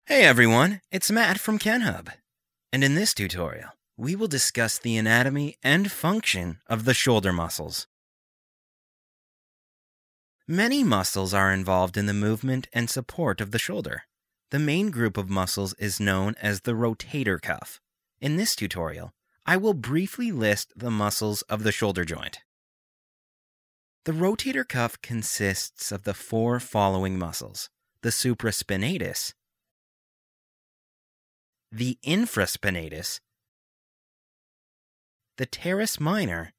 Hey everyone, it's Matt from Kenhub, and in this tutorial, we will discuss the anatomy and function of the shoulder muscles. Many muscles are involved in the movement and support of the shoulder. The main group of muscles is known as the rotator cuff. In this tutorial, I will briefly list the muscles of the shoulder joint. The rotator cuff consists of the four following muscles: the supraspinatus, the infraspinatus, the teres minor,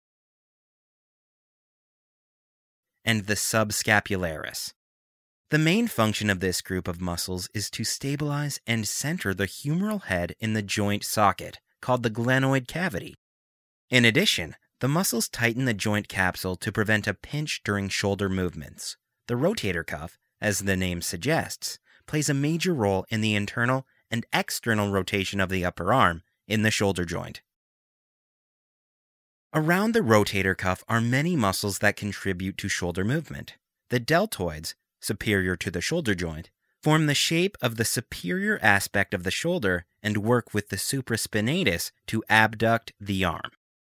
and the subscapularis. The main function of this group of muscles is to stabilize and center the humeral head in the joint socket, called the glenoid cavity. In addition, the muscles tighten the joint capsule to prevent a pinch during shoulder movements. The rotator cuff, as the name suggests, plays a major role in the internal and external rotation of the upper arm in the shoulder joint. Around the rotator cuff are many muscles that contribute to shoulder movement. The deltoids, superior to the shoulder joint, form the shape of the superior aspect of the shoulder and work with the supraspinatus to abduct the arm.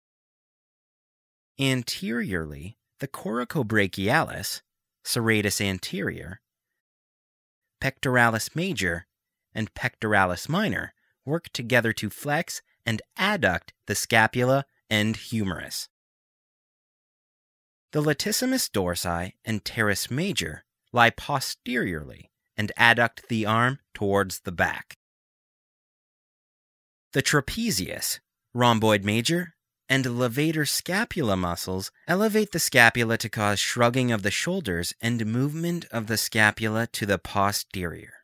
Anteriorly, the Coracobrachialis, serratus anterior, pectoralis major, and pectoralis minor work together to flex and adduct the scapula and humerus. The Latissimus dorsi and Teres major lie posteriorly and adduct the arm towards the back. The trapezius, rhomboid major, and levator scapula muscles elevate the scapula to cause shrugging of the shoulders and movement of the scapula to the posterior.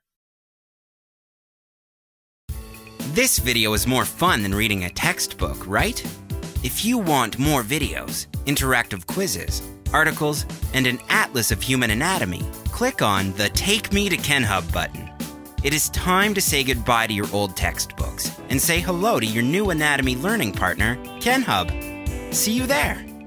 This video is more fun than reading a textbook, right? If you want more videos, interactive quizzes, articles, and an atlas of human anatomy, click on the Take Me to Kenhub button. It is time to say goodbye to your old textbooks and say hello to your new anatomy learning partner, Kenhub. See you there!